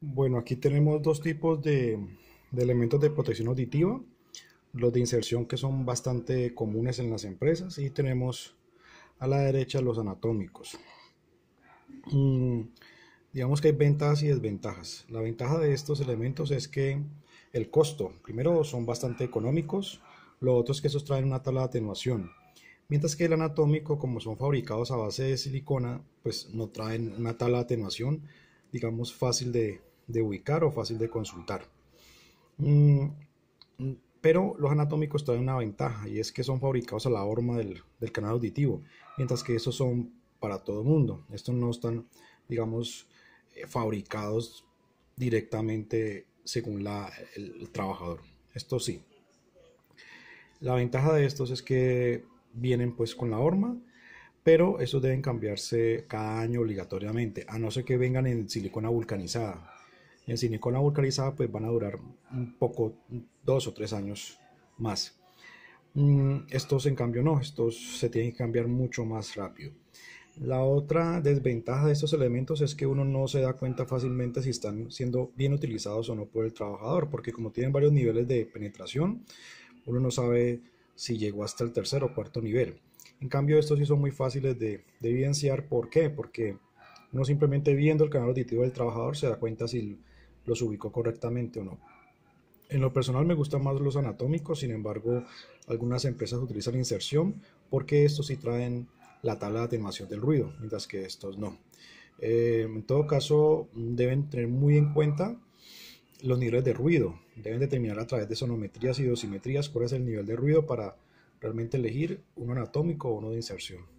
Bueno, aquí tenemos dos tipos de elementos de protección auditiva, los de inserción que son bastante comunes en las empresas y tenemos a la derecha los anatómicos. Mm, digamos que hay ventajas y desventajas. La ventaja de estos elementos es que el costo, primero, son bastante económicos, lo otro es que esos traen una tabla de atenuación, mientras que el anatómico, como son fabricados a base de silicona, pues no traen una tabla de atenuación, digamos, fácil de ubicar o fácil de consultar. Mm, pero los anatómicos traen una ventaja y es que son fabricados a la horma del canal auditivo, mientras que esos son para todo mundo. Estos no están, digamos, fabricados directamente según el trabajador. Esto sí. La ventaja de estos es que vienen pues con la horma, pero estos deben cambiarse cada año obligatoriamente, a no ser que vengan en silicona vulcanizada. En silicona vulcanizada pues van a durar un poco, 2 o 3 años más. Estos en cambio no, estos se tienen que cambiar mucho más rápido. La otra desventaja de estos elementos es que uno no se da cuenta fácilmente si están siendo bien utilizados o no por el trabajador, porque como tienen varios niveles de penetración, uno no sabe si llegó hasta el tercer o cuarto nivel. En cambio, estos sí son muy fáciles de evidenciar. ¿Por qué? Porque uno simplemente viendo el canal auditivo del trabajador se da cuenta si los ubicó correctamente o no. En lo personal me gustan más los anatómicos, sin embargo, algunas empresas utilizan inserción porque estos sí traen la tabla de atenuación del ruido, mientras que estos no. En todo caso, deben tener muy en cuenta los niveles de ruido. Deben determinar a través de sonometrías y dosimetrías cuál es el nivel de ruido para realmente elegir uno anatómico o uno de inserción.